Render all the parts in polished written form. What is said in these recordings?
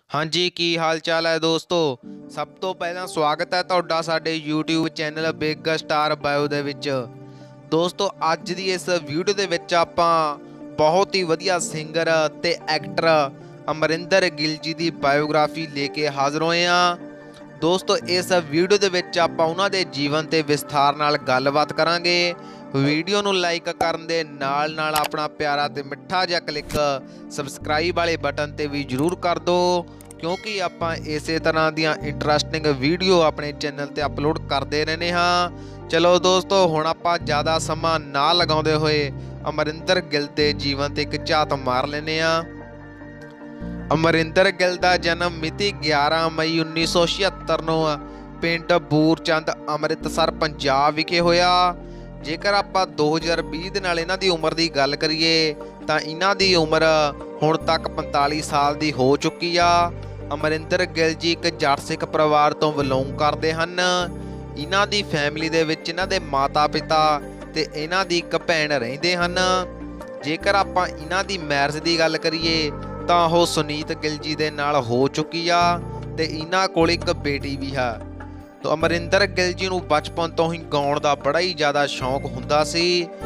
हाँ जी, की हाल चाल है दोस्तों। सब तो पहला स्वागत है ਤੁਹਾਡਾ ਸਾਡੇ YouTube channel big star bio ਦੇ ਵਿੱਚ। ਦੋਸਤੋ ਅੱਜ ਦੀ ਇਸ ਵੀਡੀਓ ਦੇ ਵਿੱਚ ਆਪਾਂ ਬਹੁਤ ਹੀ ਵਧੀਆ ਸਿੰਗਰ ਤੇ ਐਕਟਰ ਅਮਰਿੰਦਰ ਗਿੱਲ ਜੀ ਦੀ ਬਾਇਓਗ੍ਰਾਫੀ ਲੈ ਕੇ ਹਾਜ਼ਰ ਹੋਏ ਹਾਂ। ਦੋਸਤੋ ਇਸ ਵੀਡੀਓ ਦੇ ਵਿੱਚ ਆਪਾਂ ਉਹਨਾਂ ਦੇ ਜੀਵਨ ਤੇ ਵਿਸਥਾਰ ਨਾਲ ਗੱਲਬਾਤ ਕਰਾਂਗੇ। ਵੀਡੀਓ ਨੂੰ ਲਾਈਕ ਕਰਨ ਦੇ ਨਾਲ ਨਾਲ ਆਪਣਾ ਪਿਆਰਾ ਤੇ ਮਿੱਠਾ ਜਿਹਾ ਕਲਿੱਕ ਸਬਸਕ੍ਰਾਈਬ ਵਾਲੇ ਬਟਨ ਤੇ ਵੀ ਜ਼ਰੂਰ ਕਰ ਦਿਓ, ਕਿਉਂਕਿ ਆਪਾਂ ਇਸੇ ਤਰ੍ਹਾਂ ਦੀਆਂ ਇੰਟਰਸਟਿੰਗ ਵੀਡੀਓ ਆਪਣੇ ਚੈਨਲ ਤੇ ਅਪਲੋਡ ਕਰਦੇ ਰਹਿੰਦੇ ਹਾਂ। ਚਲੋ ਦੋਸਤੋ ਹੁਣ ਆਪਾਂ ਜ਼ਿਆਦਾ ਸਮਾਂ ਨਾ ਲਗਾਉਂਦੇ ਹੋਏ ਅਮਰਿੰਦਰ ਗਿੱਲ ਦੇ ਜੀਵਨ ਤੇ ਇੱਕ ਝਾਤ ਮਾਰ ਲੈਂਦੇ ਹਾਂ। ਅਮਰਿੰਦਰ ਗਿੱਲ ਦਾ ਜਨਮ ਮਿਤੀ 11 ਮਈ 1976 ਨੂੰ ਪਿੰਡ ਬੂਰਚੰਦ ਅੰਮ੍ਰਿਤਸਰ ਪੰਜਾਬ ਵਿਖੇ ਹੋਇਆ। ਜੇਕਰ ਆਪਾਂ 2020 ਦੇ ਨਾਲ ਇਹਨਾਂ ਦੀ ਉਮਰ ਦੀ ਗੱਲ ਕਰੀਏ ਤਾਂ ਇਹਨਾਂ ਦੀ ਉਮਰ ਹੁਣ ਤੱਕ 45 ਸਾਲ ਦੀ ਹੋ ਚੁੱਕੀ ਆ। ਅਮਰਿੰਦਰ ਗਿੱਲ ਜੀ ਇੱਕ ਜੱਟ ਸਿੱਖ ਪਰਿਵਾਰ ਤੋਂ ਬਿਲੋਂਗ ਕਰਦੇ ਹਨ। ਇਹਨਾਂ ਦੀ ਫੈਮਿਲੀ ਦੇ ਵਿੱਚ ਇਹਨਾਂ ਦੇ ਮਾਤਾ ਪਿਤਾ ਤੇ ਇਹਨਾਂ ਦੀ ਇੱਕ ਭੈਣ ਰਹਿੰਦੇ ਹਨ। ਜੇਕਰ ਆਪਾਂ ਇਹਨਾਂ ਦੀ ਮੈਰਿਜ ਦੀ ਗੱਲ ਕਰੀਏ ਤਾਂ ਉਹ ਸੁਨੀਤ ਗਿੱਲ ਜੀ ਦੇ ਨਾਲ ਹੋ ਚੁੱਕੀ ਆ ਤੇ ਇਹਨਾਂ ਕੋਲ ਇੱਕ ਬੇਟੀ ਵੀ ਹੈ। ਤਾਂ ਅਮਰਿੰਦਰ ਗਿੱਲ ਜੀ ਨੂੰ ਬਚਪਨ ਤੋਂ ਹੀ ਗਾਉਣ ਦਾ ਬੜਾ ਹੀ ਜ਼ਿਆਦਾ ਸ਼ੌਂਕ ਹੁੰਦਾ ਸੀ।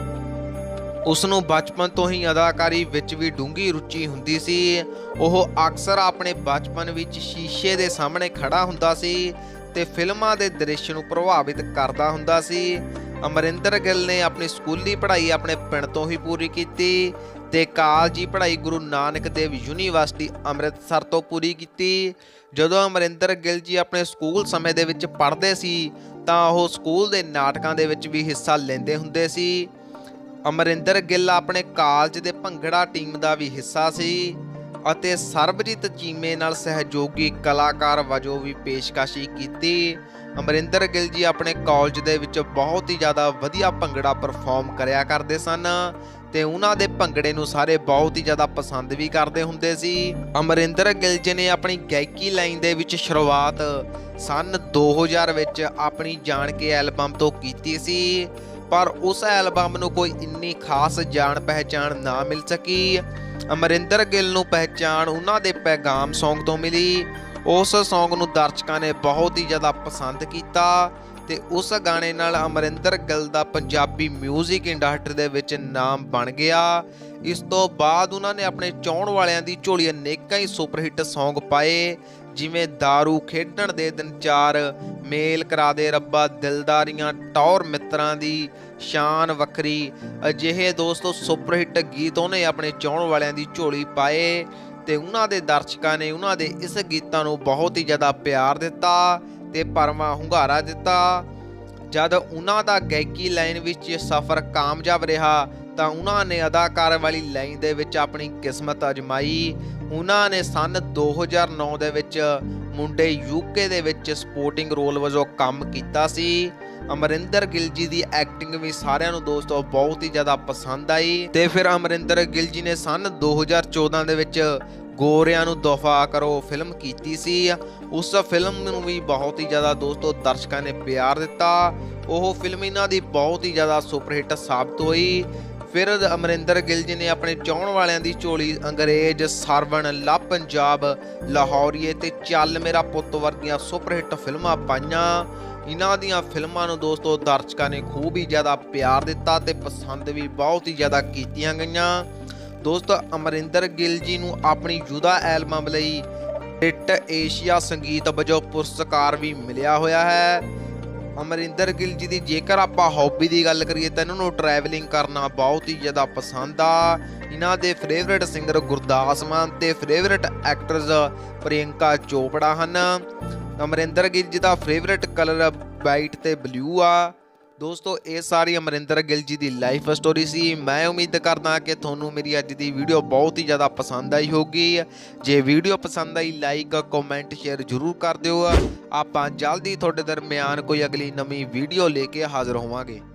ਉਸ ਨੂੰ ਬਚਪਨ ਤੋਂ ਹੀ ਅਦਾਕਾਰੀ ਵਿੱਚ ਵੀ ਡੂੰਘੀ ਰੁਚੀ ਹੁੰਦੀ ਸੀ। ਉਹ ਅਕਸਰ ਆਪਣੇ ਬਚਪਨ ਵਿੱਚ ਸ਼ੀਸ਼ੇ ਦੇ ਸਾਹਮਣੇ ਖੜਾ ਹੁੰਦਾ ਸੀ ਤੇ ਫਿਲਮਾਂ ਦੇ ਦ੍ਰਿਸ਼ ਨੂੰ ਪ੍ਰਭਾਵਿਤ ਕਰਦਾ ਹੁੰਦਾ ਸੀ। ਅਮਰਿੰਦਰ ਗਿੱਲ ਨੇ ਆਪਣੀ ਸਕੂਲੀ ਪੜ੍ਹਾਈ ਆਪਣੇ ਪਿੰਡ ਤੋਂ ਹੀ ਪੂਰੀ ਕੀਤੀ ਤੇ ਕਾਲਜੀ ਪੜ੍ਹਾਈ ਗੁਰੂ ਨਾਨਕ ਦੇਵ ਯੂਨੀਵਰਸਿਟੀ ਅੰਮ੍ਰਿਤਸਰ ਤੋਂ ਪੂਰੀ ਕੀਤੀ। ਜਦੋਂ ਅਮਰਿੰਦਰ ਗਿੱਲ ਜੀ ਆਪਣੇ ਸਕੂਲ ਸਮੇਂ ਦੇ ਵਿੱਚ ਪੜ੍ਹਦੇ ਸੀ ਤਾਂ ਉਹ ਸਕੂਲ ਦੇ ਨਾਟਕਾਂ ਦੇ ਵਿੱਚ ਵੀ ਹਿੱਸਾ ਲੈਂਦੇ ਹੁੰਦੇ ਸੀ। ਅਮਰਿੰਦਰ ਗਿੱਲ ਆਪਣੇ ਕਾਲਜ ਦੇ ਭੰਗੜਾ ਟੀਮ ਦਾ ਵੀ ਹਿੱਸਾ ਸੀ ਅਤੇ ਸਰਬਜੀਤ ਚੀਮੇ ਨਾਲ ਸਹਿਯੋਗੀ ਕਲਾਕਾਰ ਵਜੋਂ ਵੀ ਪੇਸ਼ਕਸ਼ੀ ਕੀਤੀ। ਅਮਰਿੰਦਰ ਗਿੱਲ ਜੀ ਆਪਣੇ ਕਾਲਜ ਦੇ ਵਿੱਚ ਬਹੁਤ ਹੀ ਜ਼ਿਆਦਾ ਵਧੀਆ ਭੰਗੜਾ ਪਰਫਾਰਮ ਕਰਿਆ ਕਰਦੇ ਸਨ ਤੇ ਉਹਨਾਂ ਦੇ ਭੰਗੜੇ ਨੂੰ ਸਾਰੇ ਬਹੁਤ ਹੀ ਜ਼ਿਆਦਾ ਪਸੰਦ ਵੀ ਕਰਦੇ ਹੁੰਦੇ ਸੀ। ਅਮਰਿੰਦਰ ਗਿੱਲ ਜੀ ਨੇ ਆਪਣੀ ਗਾਇਕੀ ਲਾਈਨ ਦੇ ਵਿੱਚ ਸ਼ੁਰੂਆਤ ਸਨ 2000 ਵਿੱਚ ਆਪਣੀ ਜਾਣ ਕੇ ਐਲਬਮ ਤੋਂ ਕੀਤੀ ਸੀ, ਪਰ ਉਸ ਐਲਬਮ ਨੂੰ ਕੋਈ ਇੰਨੀ ਖਾਸ ਜਾਣ ਪਹਿਚਾਣ ਨਾ ਮਿਲ ਸਕੀ। ਅਮਰਿੰਦਰ ਗਿੱਲ ਨੂੰ ਪਹਿਚਾਣ ਉਹਨਾਂ ਦੇ ਪੈਗਾਮ ਸੌਂਗ ਤੋਂ ਮਿਲੀ। ਉਸ ਸੌਂਗ ਨੂੰ ਦਰਸ਼ਕਾਂ ਨੇ ਬਹੁਤ ਹੀ ਜ਼ਿਆਦਾ ਪਸੰਦ ਕੀਤਾ ਤੇ ਉਸ ਗਾਣੇ ਨਾਲ ਅਮਰਿੰਦਰ ਗਿੱਲ ਦਾ ਪੰਜਾਬੀ ਮਿਊਜ਼ਿਕ ਇੰਡਸਟਰੀ ਦੇ ਵਿੱਚ ਨਾਮ ਬਣ ਗਿਆ। ਇਸ ਤੋਂ ਬਾਅਦ ਉਹਨਾਂ ਨੇ ਆਪਣੇ ਚਾਹੁਣ ਵਾਲਿਆਂ ਦੀ ਝੋਲੀ ਅਨੇਕਾਂ ਹੀ ਸੁਪਰਹਿੱਟ ਸੌਂਗ ਪਾਏ, ਜਿਵੇਂ ਦਾਰੂ ਖੇਡਣ ਦੇ ਦਿਨ 4, ਮੇਲ ਕਰਾ ਦੇ ਰੱਬਾ, ਦਿਲਦਾਰੀਆਂ, ਟੌਰ ਮਿੱਤਰਾਂ ਦੀ, ਸ਼ਾਨ ਵੱਖਰੀ। ਅਜਿਹੇ ਦੋਸਤੋ ਸੁਪਰਹਿੱਟ ਗੀਤ ਉਹਨੇ ਆਪਣੇ ਚਾਹੁਣ ਵਾਲਿਆਂ ਦੀ ਝੋਲੀ ਪਾਏ ਤੇ ਉਹਨਾਂ ਦੇ ਦਰਸ਼ਕਾਂ ਨੇ ਉਹਨਾਂ ਦੇ ਇਸ ਗੀਤਾਂ ਨੂੰ ਬਹੁਤ ਹੀ ਜ਼ਿਆਦਾ ਪਿਆਰ ਦਿੱਤਾ ਤੇ ਭਰਵਾਂ ਹੁੰਗਾਰਾ ਦਿੱਤਾ। ਜਦ ਉਹਨਾਂ ਦਾ ਗਾਇਕੀ ਲਾਈਨ ਵਿੱਚ ਸਫ਼ਰ ਕਾਮਯਾਬ ਰਿਹਾ ਤਾਂ ਉਹਨਾਂ ਨੇ ਅਦਾਕਾਰ ਵਾਲੀ ਲਾਈਨ ਦੇ ਵਿੱਚ ਆਪਣੀ ਕਿਸਮਤ ਅਜਮਾਈ। ਉਹਨਾਂ ਨੇ ਸਨ 2009 ਦੇ ਵਿੱਚ ਮੁੰਡੇ ਯੂਕੇ ਦੇ ਵਿੱਚ ਸਪੋਰਟਿੰਗ ਰੋਲ ਵਜੋਂ ਕੰਮ ਕੀਤਾ ਸੀ। ਅਮਰਿੰਦਰ ਗਿੱਲ ਜੀ ਦੀ ਐਕਟਿੰਗ ਵੀ ਸਾਰਿਆਂ ਨੂੰ ਦੋਸਤੋ ਬਹੁਤ ਹੀ ਜ਼ਿਆਦਾ ਪਸੰਦ ਆਈ ਤੇ ਫਿਰ ਅਮਰਿੰਦਰ ਗਿੱਲ ਜੀ ਨੇ ਸਨ 2014 ਦੇ ਵਿੱਚ ਗੋਰਿਆਂ ਨੂੰ ਦਫਾ ਕਰੋ ਫਿਲਮ ਕੀਤੀ ਸੀ। ਉਸ ਫਿਲਮ ਨੂੰ ਵੀ ਬਹੁਤ ਹੀ ਜ਼ਿਆਦਾ ਦੋਸਤੋ ਦਰਸ਼ਕਾਂ ਨੇ ਪਿਆਰ ਦਿੱਤਾ। ਉਹ ਫਿਲਮ ਇਹਨਾਂ ਦੀ ਬਹੁਤ ਹੀ ਜ਼ਿਆਦਾ ਸੁਪਰਹਿੱਟ ਸਾਬਤ ਹੋਈ। ਫਿਰ ਅਮਰਿੰਦਰ ਗਿੱਲ ਜੀ ਨੇ ਆਪਣੇ ਚਾਹੁਣ ਵਾਲਿਆਂ ਦੀ ਝੋਲੀ ਅੰਗਰੇਜ਼, ਸਰਵਣ, ਲਾ ਪੰਜਾਬ, ਲਾਹੌਰੀਏ ਤੇ ਚੱਲ ਮੇਰਾ ਪੁੱਤ ਵਰਗੀਆਂ ਸੁਪਰਹਿੱਟ ਫਿਲਮਾਂ ਪਾਈਆਂ। ਇਹਨਾਂ ਦੀਆਂ ਫਿਲਮਾਂ ਨੂੰ ਦੋਸਤੋ ਦਰਸ਼ਕਾਂ ਨੇ ਖੂਬ ਹੀ ਜ਼ਿਆਦਾ ਪਿਆਰ ਦਿੱਤਾ ਤੇ ਪਸੰਦ ਵੀ ਬਹੁਤ ਹੀ ਜ਼ਿਆਦਾ ਕੀਤੀਆਂ ਗਈਆਂ। ਦੋਸਤੋ ਅਮਰਿੰਦਰ ਗਿੱਲ ਜੀ ਨੂੰ ਆਪਣੀ ਯੁਦਾ ਐਲਬਮ ਲਈ ਹਿੱਟ ਏਸ਼ੀਆ ਸੰਗੀਤ ਵਜੋਂ ਪੁਰਸਕਾਰ ਵੀ ਮਿਲਿਆ ਹੋਇਆ ਹੈ। ਅਮਰਿੰਦਰ ਗਿੱਲ ਜੀ ਦੀ ਜੇਕਰ ਆਪਾਂ ਹੌਬੀ ਦੀ ਗੱਲ ਕਰੀਏ ਤਾਂ ਇਹਨਾਂ ਨੂੰ ਟਰੈਵਲਿੰਗ ਕਰਨਾ ਬਹੁਤ ਹੀ ਜ਼ਿਆਦਾ ਪਸੰਦ ਆ। ਇਹਨਾਂ ਦੇ ਫੇਵਰੇਟ ਸਿੰਗਰ ਗੁਰਦਾਸ ਮਾਨ ਤੇ ਫੇਵਰੇਟ ਐਕਟਰਸ ਪ੍ਰਿਯੰਕਾ ਚੋਪੜਾ ਹਨ। ਅਮਰਿੰਦਰ ਗਿੱਲ ਜੀ ਦਾ ਫੇਵਰੇਟ ਕਲਰ ਵਾਈਟ ਤੇ ਬਲੂ ਆ। ਦੋਸਤੋ ਇਹ ਸਾਰੀ ਅਮਰਿੰਦਰ ਗਿੱਲ ਜੀ ਦੀ ਲਾਈਫ ਸਟੋਰੀ ਸੀ। ਮੈਂ ਉਮੀਦ ਕਰਦਾ ਕਿ ਤੁਹਾਨੂੰ ਮੇਰੀ ਅੱਜ ਦੀ ਵੀਡੀਓ ਬਹੁਤ ਹੀ ਜ਼ਿਆਦਾ ਪਸੰਦ ਆਈ ਹੋਗੀ। ਜੇ ਵੀਡੀਓ ਪਸੰਦ ਆਈ ਲਾਈਕ, ਕਮੈਂਟ, ਸ਼ੇਅਰ ਜ਼ਰੂਰ ਕਰ ਦਿਓ। ਆਪਾਂ ਜਲਦੀ ਤੁਹਾਡੇ ਦਰਮਿਆਨ ਕੋਈ ਅਗਲੀ ਨਵੀਂ ਵੀਡੀਓ ਲੈ ਕੇ ਹਾਜ਼ਰ ਹੋਵਾਂਗੇ।